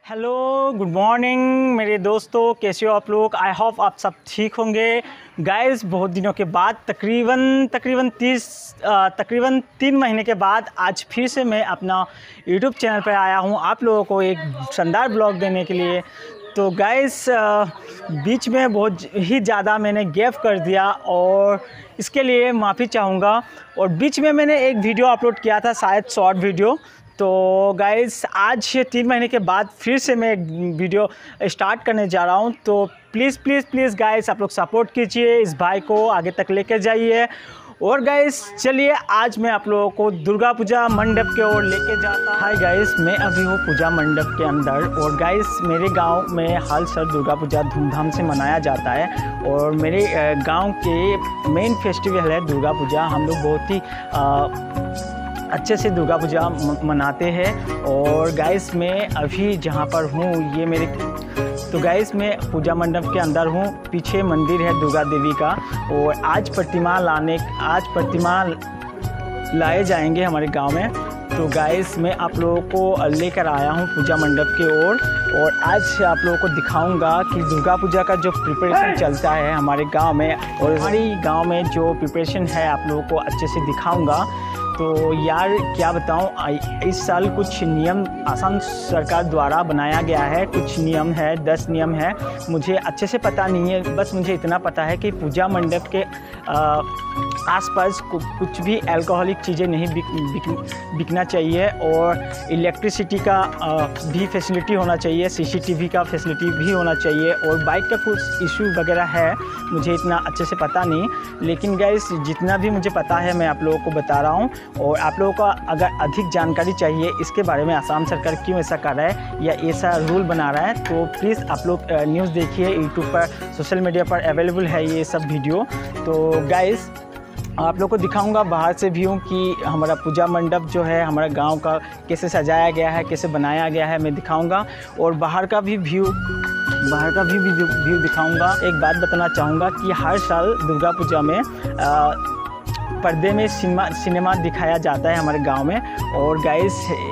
Hello, good morning मेरे दोस्तों, कैसे हो आप लोग। आई होप आप सब ठीक होंगे। गाइस, बहुत दिनों के बाद तकरीबन 3 महीने के बाद आज फिर से मैं अपना यूट्यूब चैनल पर आया हूं आप लोगों को एक शानदार ब्लॉग देने के लिए। तो गाइस, बीच में बहुत ही ज़्यादा मैंने गैप कर दिया और इसके लिए माफ़ी चाहूँगा। और बीच में मैंने एक वीडियो अपलोड किया था, शायद शॉर्ट वीडियो। तो गाइस, आज 3 महीने के बाद फिर से मैं एक वीडियो स्टार्ट करने जा रहा हूं। तो प्लीज़ गाइस, आप लोग सपोर्ट कीजिए, इस भाई को आगे तक लेकर जाइए। और गाइस, चलिए आज मैं आप लोगों को दुर्गा पूजा मंडप के ओर लेके जाता हूँ। हाय गाइस, मैं अभी हूँ पूजा मंडप के अंदर। और गाइस, मेरे गांव में हर साल दुर्गा पूजा धूमधाम से मनाया जाता है। और मेरे गांव के मेन फेस्टिवल है दुर्गा पूजा। हम लोग बहुत ही अच्छे से दुर्गा पूजा मनाते हैं। और गाइस, मैं अभी जहाँ पर हूँ ये मेरे तो गाइस, मैं पूजा मंडप के अंदर हूँ। पीछे मंदिर है दुर्गा देवी का। और आज प्रतिमा लाए जाएंगे हमारे गांव में। तो गाइस, मैं आप लोगों को लेकर आया हूँ पूजा मंडप की ओर। और आज आप लोगों को दिखाऊंगा कि दुर्गा पूजा का जो प्रिपरेशन चलता है हमारे गांव में, और हमारी गांव में जो प्रिपरेशन है आप लोगों को अच्छे से दिखाऊंगा। तो यार क्या बताऊं, इस साल कुछ नियम आसाम सरकार द्वारा बनाया गया है। कुछ नियम है, 10 नियम है, मुझे अच्छे से पता नहीं है। बस मुझे इतना पता है कि पूजा मंडप के आसपास कुछ भी अल्कोहलिक चीज़ें नहीं बिकना चाहिए। और इलेक्ट्रिसिटी का भी फैसिलिटी होना चाहिए, CCTV का फैसिलिटी भी होना चाहिए। और बाइक का कुछ इशू वगैरह है, मुझे इतना अच्छे से पता नहीं। लेकिन गाइस, जितना भी मुझे पता है मैं आप लोगों को बता रहा हूँ। और आप लोगों को अगर अधिक जानकारी चाहिए इसके बारे में, आसाम सरकार क्यों ऐसा कर रहा है या ऐसा रूल बना रहा है, तो प्लीज़ आप लोग न्यूज़ देखिए। यूट्यूब पर, सोशल मीडिया पर अवेलेबल है ये सब वीडियो। तो गाइस, आप लोग को दिखाऊंगा बाहर से व्यू कि हमारा पूजा मंडप जो है हमारा गांव का कैसे सजाया गया है, कैसे बनाया गया है, मैं दिखाऊंगा। और बाहर का भी व्यू दिखाऊंगा। एक बात बताना चाहूँगा कि हर साल दुर्गा पूजा में पर्दे में सिनेमा दिखाया जाता है हमारे गांव में। और गाइस,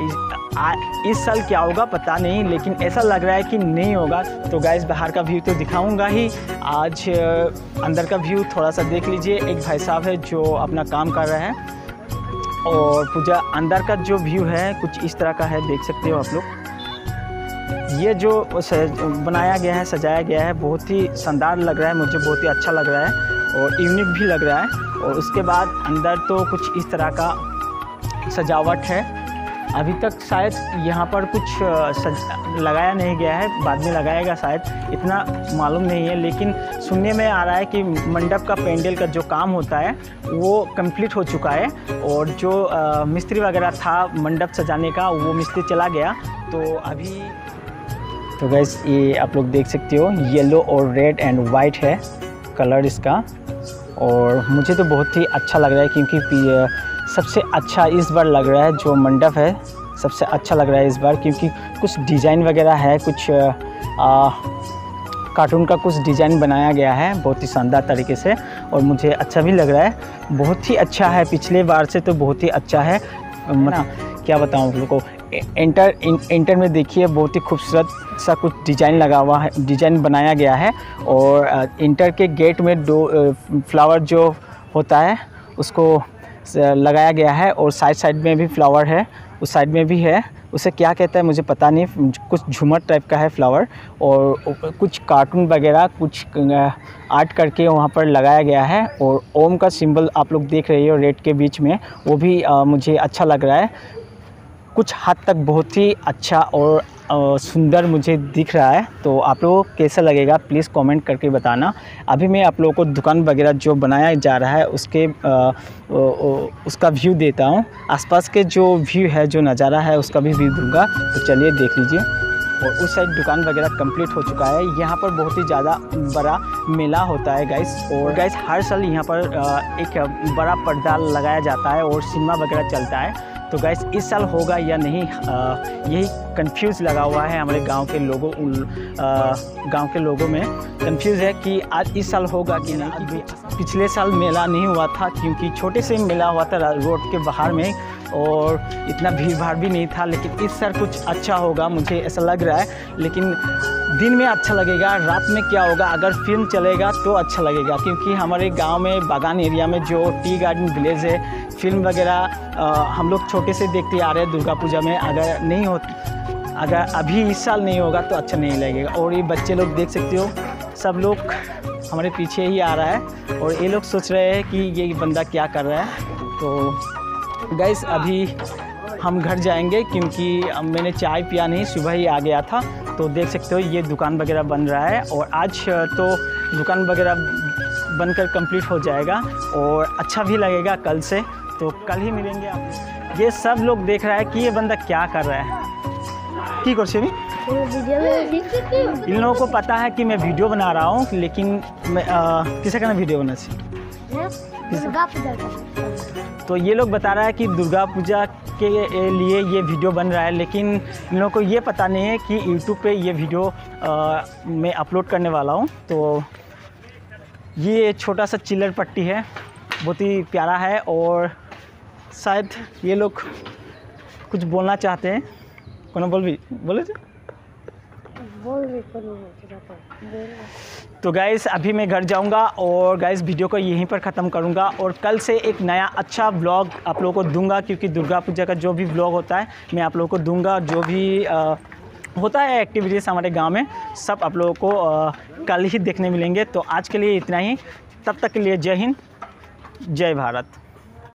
इस साल क्या होगा पता नहीं, लेकिन ऐसा लग रहा है कि नहीं होगा। तो गाइस, बाहर का व्यू तो दिखाऊंगा ही, आज अंदर का व्यू थोड़ा सा देख लीजिए। एक भाई साहब है जो अपना काम कर रहे हैं। और पूजा अंदर का जो व्यू है कुछ इस तरह का है, देख सकते हो आप लोग। ये जो बनाया गया है, सजाया गया है, बहुत ही शानदार लग रहा है, मुझे बहुत ही अच्छा लग रहा है और यूनिक भी लग रहा है। और उसके बाद अंदर तो कुछ इस तरह का सजावट है। अभी तक शायद यहाँ पर कुछ लगाया नहीं गया है, बाद में लगाएगा शायद, इतना मालूम नहीं है। लेकिन सुनने में आ रहा है कि मंडप का पेंडल का जो काम होता है वो कंप्लीट हो चुका है। और जो मिस्त्री वगैरह था मंडप सजाने का, वो मिस्त्री चला गया। तो अभी तो गाइस, ये आप लोग देख सकते हो, येलो और रेड एंड वाइट है कलर इसका। और मुझे तो बहुत ही अच्छा लग रहा है, क्योंकि सबसे अच्छा इस बार लग रहा है जो मंडप है, सबसे अच्छा लग रहा है इस बार। क्योंकि कुछ डिज़ाइन वगैरह है, कुछ कार्टून का कुछ डिज़ाइन बनाया गया है बहुत ही शानदार तरीके से। और मुझे अच्छा भी लग रहा है, बहुत ही अच्छा है, पिछले बार से तो बहुत ही अच्छा है। मतलब क्या बताऊँ आप लोगों को, इंटर में देखिए, बहुत ही खूबसूरत सा कुछ डिज़ाइन लगा हुआ है, डिज़ाइन बनाया गया है। और इंटर के गेट में 2 फ्लावर जो होता है उसको लगाया गया है। और साइड में भी फ्लावर है, उस साइड में भी है, उसे क्या कहता है मुझे पता नहीं, कुछ झूमर टाइप का है फ्लावर। और कुछ कार्टून वगैरह कुछ आर्ट करके वहाँ पर लगाया गया है। और ओम का सिंबल आप लोग देख रहे हो रेड के बीच में, वो भी मुझे अच्छा लग रहा है। कुछ हद तक बहुत ही अच्छा और सुंदर मुझे दिख रहा है। तो आप लोगों को कैसा लगेगा प्लीज़ कमेंट करके बताना। अभी मैं आप लोगों को दुकान वगैरह जो बनाया जा रहा है उसका व्यू देता हूँ। आसपास के जो व्यू है, जो नज़ारा है, उसका भी व्यू दूंगा। तो चलिए देख लीजिए। और उस साइड दुकान वगैरह कंप्लीट हो चुका है। यहाँ पर बहुत ही ज़्यादा बड़ा मेला होता है गाइस। और गाइस, हर साल यहाँ पर एक बड़ा पर्दा लगाया जाता है और सिनेमा वगैरह चलता है। तो गाइस इस साल होगा या नहीं, यही कंफ्यूज लगा हुआ है हमारे गांव के लोगों में कंफ्यूज है कि आज इस साल होगा कि नहीं। पिछले साल मेला नहीं हुआ था क्योंकि छोटे से मेला हुआ था रोड के बाहर में और इतना भीड़ भाड़ भी नहीं था, लेकिन इस साल कुछ अच्छा होगा मुझे ऐसा लग रहा है। लेकिन दिन में अच्छा लगेगा, रात में क्या होगा, अगर फिल्म चलेगा तो अच्छा लगेगा, क्योंकि हमारे गांव में बागान एरिया में जो टी गार्डन विलेज है, फिल्म वगैरह हम लोग छोटे से देखते आ रहे हैं दुर्गा पूजा में। अगर अभी इस साल नहीं होगा तो अच्छा नहीं लगेगा। और ये बच्चे लोग देख सकते हो, सब लोग हमारे पीछे ही आ रहा है और ये लोग सोच रहे हैं कि ये बंदा क्या कर रहा है। तो गाइस अभी हम घर जाएंगे क्योंकि मैंने चाय पिया नहीं, सुबह ही आ गया था। तो देख सकते हो ये दुकान वगैरह बन रहा है और आज तो दुकान वगैरह बनकर कंप्लीट हो जाएगा और अच्छा भी लगेगा कल से। तो कल ही मिलेंगे आप। ये सब लोग देख रहा है कि ये बंदा क्या कर रहा है, की कर भी इन लोगों को पता है कि मैं वीडियो बना रहा हूँ, लेकिन मैं किसे कहना वीडियो बना चाहिए, तो ये लोग बता रहा है कि दुर्गा पूजा के लिए ये वीडियो बन रहा है, लेकिन इन लोगों को ये पता नहीं है कि यूट्यूब पे ये वीडियो मैं अपलोड करने वाला हूँ। तो ये छोटा सा चिल्लर पट्टी है, बहुत ही प्यारा है और शायद ये लोग कुछ बोलना चाहते हैं। कौन बोले थे? तो गाइस अभी मैं घर जाऊंगा और गाइस वीडियो को यहीं पर ख़त्म करूंगा और कल से एक नया अच्छा व्लॉग आप लोगों को दूंगा, क्योंकि दुर्गा पूजा का जो भी व्लॉग होता है मैं आप लोगों को दूंगा। जो भी होता है एक्टिविटीज़ हमारे गांव में, सब आप लोगों को कल ही देखने मिलेंगे। तो आज के लिए इतना ही, तब तक के लिए जय हिंद, जय भारत।